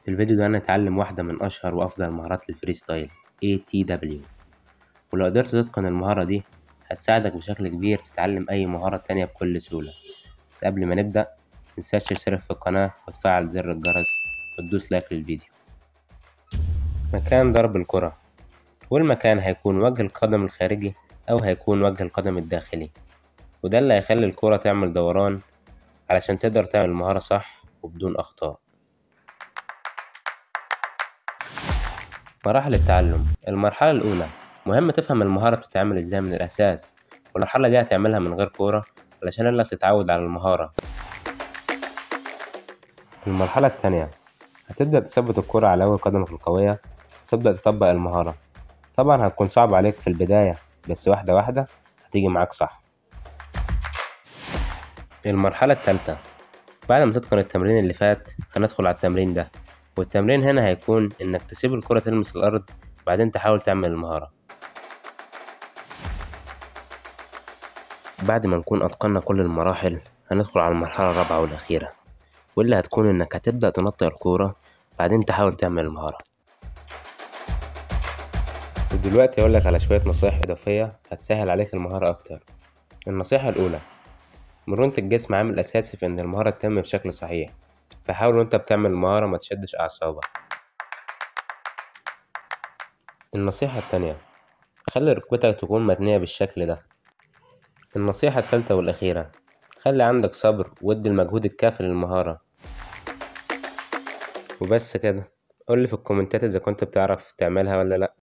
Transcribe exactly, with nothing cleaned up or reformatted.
في الفيديو ده هنتعلم واحدة من أشهر وأفضل مهارات الفريستايل إيه تي دبليو. ولو قدرت تتقن المهارة دي هتساعدك بشكل كبير تتعلم أي مهارة تانية بكل سهولة. بس قبل ما نبدأ متنساش تشترك في القناة وتفعل زر الجرس وتدوس لايك للفيديو. مكان ضرب الكرة، والمكان هيكون وجه القدم الخارجي أو هيكون وجه القدم الداخلي، وده اللي هيخلي الكرة تعمل دوران علشان تقدر تعمل المهارة صح وبدون أخطاء. مراحل التعلم: المرحلة الأولى مهم تفهم المهارة بتتعمل ازاي من الأساس، والمرحلة دي هتعملها من غير كورة علشان انك تتعود على المهارة. المرحلة التانية هتبدأ تثبت الكرة على أول قدمك القوية وتبدأ تطبق المهارة. طبعا هتكون صعب عليك في البداية بس واحدة واحدة هتيجي معاك صح. المرحلة التالتة بعد ما تتقن التمرين اللي فات هندخل على التمرين ده، والتمرين هنا هيكون إنك تسيب الكرة تلمس الأرض بعدين تحاول تعمل المهارة. بعد ما نكون أتقنا كل المراحل هندخل على المرحلة الرابعة والأخيرة، واللي هتكون إنك هتبدأ تنطق الكورة بعدين تحاول تعمل المهارة. ودلوقتي هقولك على شوية نصايح إضافية هتسهل عليك المهارة أكتر. النصيحة الأولى: مرونة الجسم عامل أساسي في إن المهارة تتم بشكل صحيح، فحاول وإنت بتعمل المهارة متشدش أعصابك. النصيحة التانية: خلي ركبتك تكون متنية بالشكل ده. النصيحة التالتة والأخيرة: خلي عندك صبر وادي المجهود الكافي للمهارة. وبس كده. قولي في الكومنتات إذا كنت بتعرف تعملها ولا لأ.